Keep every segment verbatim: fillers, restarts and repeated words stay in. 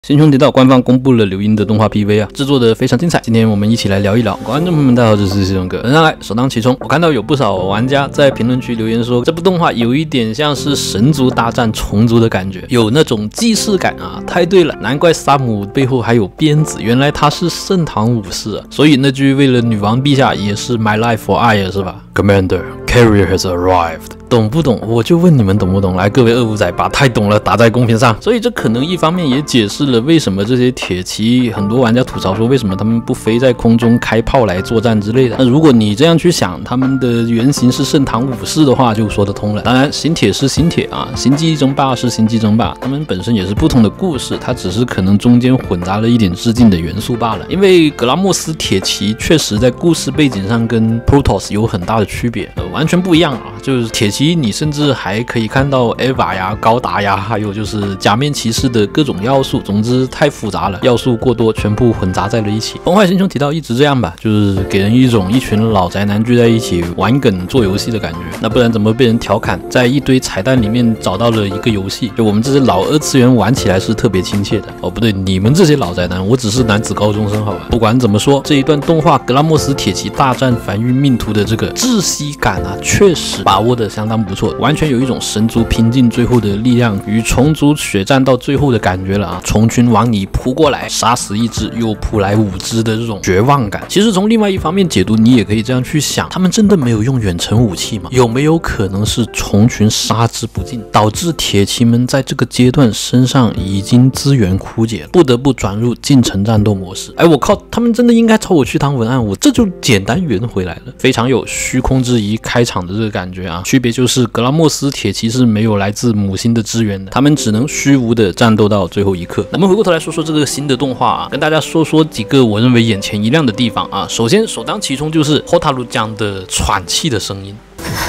新兄提到官方公布了柳音的动画 P V 啊，制作的非常精彩。今天我们一起来聊一聊。观众朋友们，大家好，这是西龙哥。本上来首当其冲，我看到有不少玩家在评论区留言说，这部动画有一点像是神族大战虫族的感觉，有那种既视感啊。太对了，难怪萨姆背后还有鞭子，原来他是盛唐武士啊。所以那句为了女王陛下也是 My life for 爱是吧 ？Commander, carrier has arrived。懂不懂？我就问你们懂不懂？来，各位二五仔，把太懂了打在公屏上。所以这可能一方面也解释了为什么这些铁骑很多玩家吐槽说，为什么他们不飞在空中开炮来作战之类的。那如果你这样去想，他们的原型是盛唐武士的话，就说得通了。当然，新铁是新铁啊，星际争霸是星际争霸，他们本身也是不同的故事，它只是可能中间混杂了一点致敬的元素罢了。因为格拉莫斯铁骑确实在故事背景上跟 Protoss 有很大的区别，呃，完全不一样啊。就是铁骑。你甚至还可以看到 Eva 呀、高达呀，还有就是假面骑士的各种要素。总之太复杂了，要素过多，全部混杂在了一起。崩坏星球提到一直这样吧，就是给人一种一群老宅男聚在一起玩梗做游戏的感觉。那不然怎么被人调侃，在一堆彩蛋里面找到了一个游戏？就我们这些老二次元玩起来是特别亲切的。哦，不对，你们这些老宅男，我只是男子高中生，好吧？不管怎么说，这一段动画格拉莫斯铁骑大战繁育命途的这个窒息感啊，确实把握的相当不错。完全有一种神族拼尽最后的力量与虫族血战到最后的感觉了啊！虫群往你扑过来，杀死一只又扑来五只的这种绝望感。其实从另外一方面解读，你也可以这样去想：他们真的没有用远程武器吗？有没有可能是虫群杀之不尽，导致铁骑们在这个阶段身上已经资源枯竭了，不得不转入近程战斗模式？哎，我靠，他们真的应该找我去当文案，我这就简单圆回来了，非常有虚空之遗开场的这个感觉啊！区别就是格拉莫斯铁骑是没有来自母星的支援的，他们只能虚无的战斗到最后一刻。那我们回过头来说说这个新的动画啊，跟大家说说几个我认为眼前一亮的地方啊。首先首当其冲就是霍塔鲁江的喘气的声音。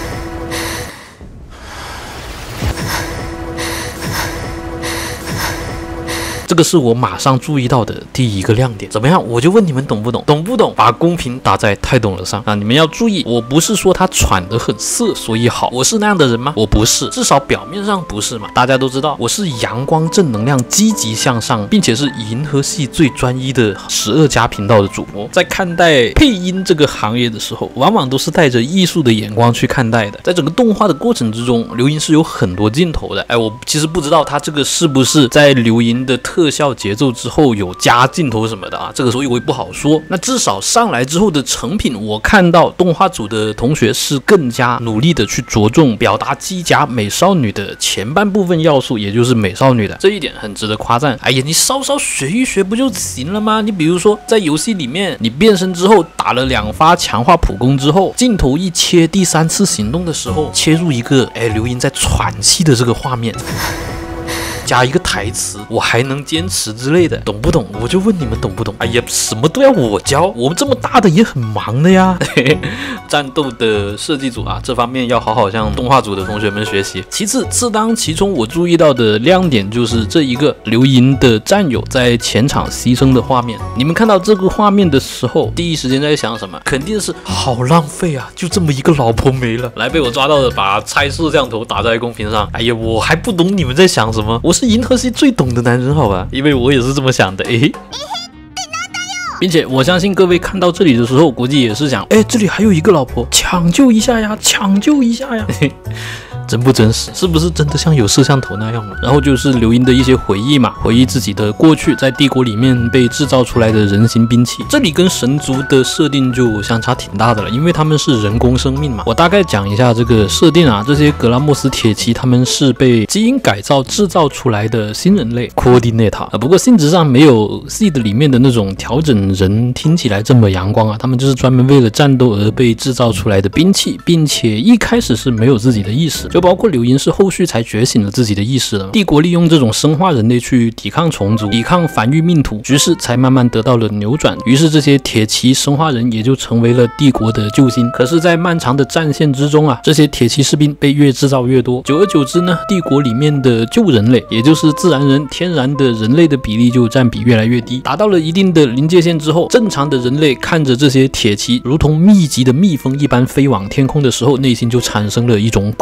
这个是我马上注意到的第一个亮点。怎么样？我就问你们懂不懂？懂不懂？把公屏打在太懂了上啊！你们要注意，我不是说他喘得很涩所以好，我是那样的人吗？我不是，至少表面上不是嘛。大家都知道，我是阳光正能量、积极向上，并且是银河系最专一的十二家频道的主播。在看待配音这个行业的时候，往往都是带着艺术的眼光去看待的。在整个动画的过程之中，刘银是有很多镜头的。哎，我其实不知道他这个是不是在刘银的特效节奏之后有加镜头什么的啊，这个时候我也不好说。那至少上来之后的成品，我看到动画组的同学是更加努力的去着重表达机甲美少女的前半部分要素，也就是美少女的这一点很值得夸赞。哎呀，你稍稍学一学不就行了吗？你比如说在游戏里面，你变身之后打了两发强化普攻之后，镜头一切第三次行动的时候，切入一个哎刘英在喘气的这个画面。加一个台词，我还能坚持之类的，懂不懂？我就问你们懂不懂？哎呀，什么都要我教，我们这么大的也很忙的呀。战斗的设计组啊，这方面要好好向动画组的同学们学习。其次，次当其冲，我注意到的亮点就是这一个刘银的战友在前场牺牲的画面。你们看到这个画面的时候，第一时间在想什么？肯定是好浪费啊，就这么一个老婆没了。来，被我抓到的，把拆摄像头打在公屏上。哎呀，我还不懂你们在想什么，我是银河系最懂的男人，好吧？因为我也是这么想的，诶。并且我相信各位看到这里的时候，估计也是想，哎，这里还有一个老婆，抢救一下呀，抢救一下呀。真不真实？是不是真的像有摄像头那样了？然后就是刘英的一些回忆嘛，回忆自己的过去，在帝国里面被制造出来的人形兵器。这里跟神族的设定就相差挺大的了，因为他们是人工生命嘛。我大概讲一下这个设定啊，这些格拉莫斯铁骑他们是被基因改造制造出来的新人类 Coordinator 啊，不过性质上没有 Seed 里面的那种调整人听起来这么阳光啊，他们就是专门为了战斗而被制造出来的兵器，并且一开始是没有自己的意识。就包括柳银是后续才觉醒了自己的意识的。帝国利用这种生化人类去抵抗虫族，抵抗繁育命途，局势才慢慢得到了扭转。于是这些铁骑生化人也就成为了帝国的救星。可是，在漫长的战线之中啊，这些铁骑士兵被越制造越多，久而久之呢，帝国里面的旧人类，也就是自然人、天然的人类的比例就占比越来越低，达到了一定的临界线之后，正常的人类看着这些铁骑如同密集的蜜蜂一般飞往天空的时候，内心就产生了一种恐惧。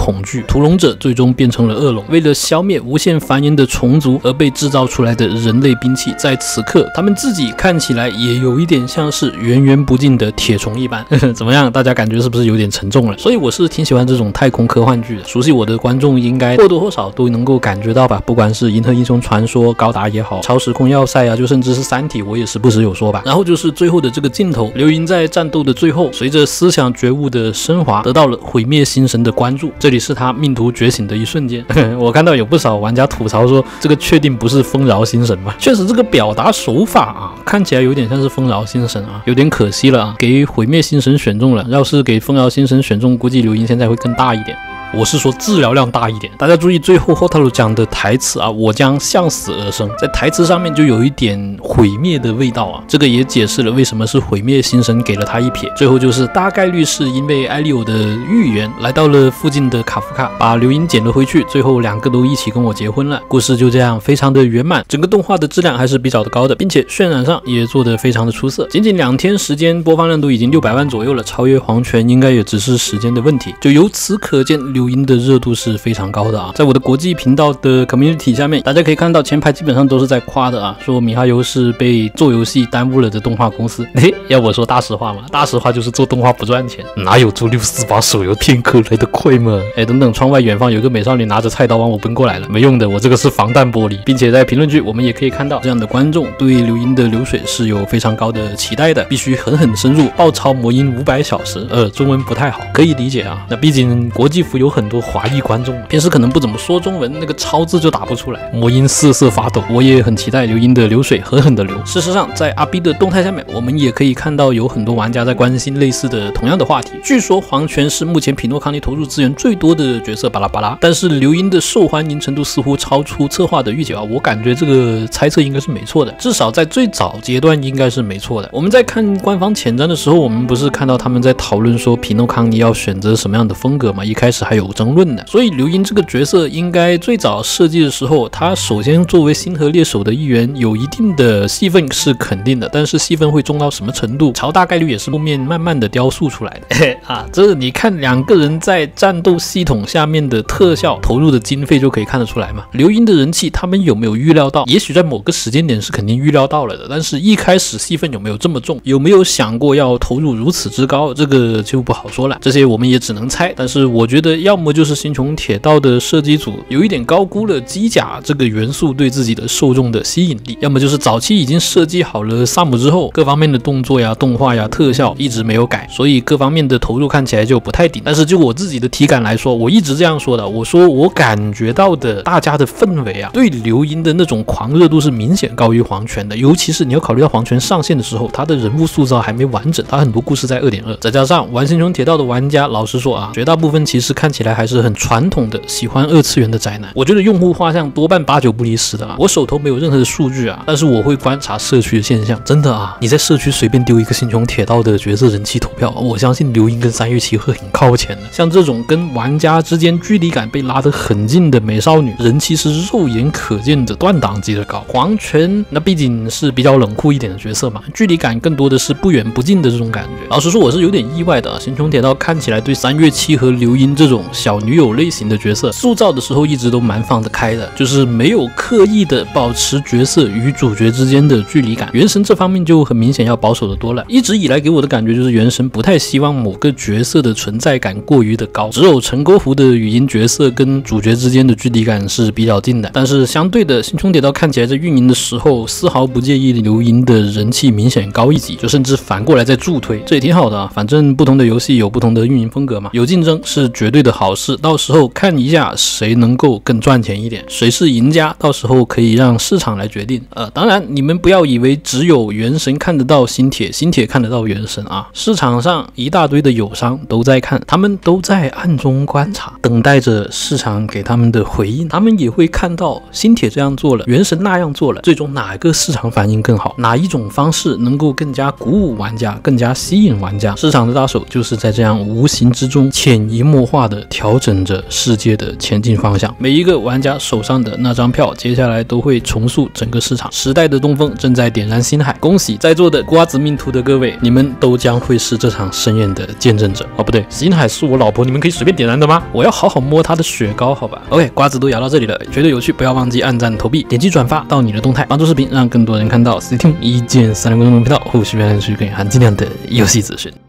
屠龙者最终变成了恶龙，为了消灭无限繁衍的虫族而被制造出来的人类兵器，在此刻他们自己看起来也有一点像是源源不尽的铁虫一般。怎么样，大家感觉是不是有点沉重了？所以我是挺喜欢这种太空科幻剧的，熟悉我的观众应该或多或少都能够感觉到吧，不管是银河英雄传说、高达也好，超时空要塞啊，就甚至是三体，我也时不时有说吧。然后就是最后的这个镜头，刘盈在战斗的最后，随着思想觉悟的升华，得到了毁灭星神的关注，这里是他命途觉醒的一瞬间。我看到有不少玩家吐槽说，这个确定不是丰饶星神吗？确实这个表达手法啊，看起来有点像是丰饶星神啊，有点可惜了啊，给毁灭星神选中了，要是给丰饶星神选中，估计刘盈现在会更大一点。我是说治疗量大一点。大家注意最后后塔鲁讲的台词啊，我将向死而生，在台词上面就有一点毁灭的味道啊，这个也解释了为什么是毁灭星神给了他一撇。最后就是大概率是因为艾利欧的预言来到了附近的卡夫卡，把刘盈捡了回去，最后两个都一起跟我结婚了，故事就这样非常的圆满。整个动画的质量还是比较的高的，并且渲染上也做得非常的出色，仅仅两天时间播放量都已经六百万左右了，超越黄泉应该也只是时间的问题。就由此可见刘盈的热度是非常高的啊，在我的国际频道的 community 下面，大家可以看到前排基本上都是在夸的啊，说米哈游是被做游戏耽误了的动画公司。嘿，要我说大实话嘛，大实话就是做动画不赚钱，哪有做六四八手游片刻来的快嘛？哎，等等，窗外远方有个美少女拿着菜刀往我奔过来了，没用的，我这个是防弹玻璃。并且在评论区我们也可以看到，这样的观众对刘盈的流水是有非常高的期待的，必须狠狠深入，爆超魔音五百小时。呃，中文不太好，可以理解啊。那毕竟国际服有很多华裔观众，平时可能不怎么说中文，那个超字就打不出来，魔音瑟瑟发抖。我也很期待刘盈的流水狠狠的流。事实上，在阿 B 的动态下面，我们也可以看到有很多玩家在关心类似的同样的话题。据说黄泉是目前匹诺康尼投入资源最多的角色，巴拉巴拉。但是刘盈的受欢迎程度似乎超出策划的预期啊，我感觉这个猜测应该是没错的，至少在最早阶段应该是没错的。我们在看官方前瞻的时候，我们不是看到他们在讨论说匹诺康尼要选择什么样的风格吗？一开始还有争论的，所以刘盈这个角色应该最早设计的时候，他首先作为星河猎手的一员，有一定的戏份是肯定的，但是戏份会重到什么程度，超大概率也是后面慢慢的雕塑出来的。啊，这你看两个人在战斗系统下面的特效投入的经费就可以看得出来嘛。刘盈的人气他们有没有预料到？也许在某个时间点是肯定预料到了的，但是一开始戏份有没有这么重，有没有想过要投入如此之高，这个就不好说了，这些我们也只能猜。但是我觉得要么就是星穹铁道的设计组有一点高估了机甲这个元素对自己的受众的吸引力，要么就是早期已经设计好了萨姆之后，各方面的动作呀、动画呀、特效一直没有改，所以各方面的投入看起来就不太顶。但是就我自己的体感来说，我一直这样说的，我说我感觉到的大家的氛围啊，对刘盈的那种狂热度是明显高于黄泉的，尤其是你要考虑到黄泉上线的时候，他的人物塑造还没完整，他很多故事在 二点二， 再加上玩星穹铁道的玩家，老实说啊，绝大部分其实看起来还是很传统的喜欢二次元的宅男，我觉得用户画像多半八九不离十的啊。我手头没有任何的数据啊，但是我会观察社区的现象，真的啊，你在社区随便丢一个星穹铁道的角色人气投票，我相信刘盈跟三月七会很靠前的。像这种跟玩家之间距离感被拉得很近的美少女，人气是肉眼可见的断档级的高。黄泉那毕竟是比较冷酷一点的角色嘛，距离感更多的是不远不近的这种感觉。老实说，我是有点意外的啊，星穹铁道看起来对三月七和刘盈这种小女友类型的角色塑造的时候一直都蛮放得开的，就是没有刻意的保持角色与主角之间的距离感。原神这方面就很明显要保守的多了，一直以来给我的感觉就是原神不太希望某个角色的存在感过于的高，只有陈沟湖的语音角色跟主角之间的距离感是比较近的。但是相对的，星穹铁道看起来在运营的时候丝毫不介意刘盈的人气明显高一级，就甚至反过来在助推，这也挺好的啊。反正不同的游戏有不同的运营风格嘛，有竞争是绝对的好事，到时候看一下谁能够更赚钱一点，谁是赢家，到时候可以让市场来决定。呃，当然你们不要以为只有原神看得到星铁，星铁看得到原神啊，市场上一大堆的友商都在看，他们都在暗中观察，等待着市场给他们的回应。他们也会看到星铁这样做了，原神那样做了，最终哪个市场反应更好，哪一种方式能够更加鼓舞玩家，更加吸引玩家，市场的大手就是在这样无形之中潜移默化的调整着世界的前进方向。每一个玩家手上的那张票，接下来都会重塑整个市场。时代的东风正在点燃星海，恭喜在座的瓜子命途的各位，你们都将会是这场盛宴的见证者。哦，不对，星海是我老婆，你们可以随便点燃的吗？我要好好摸她的雪糕，好吧 ？OK， 瓜子都咬到这里了，觉得有趣，不要忘记按赞、投币、点击转发到你的动态，帮助视频让更多人看到 Steam 一键三连观众频道，后续还有更含金量的游戏资讯。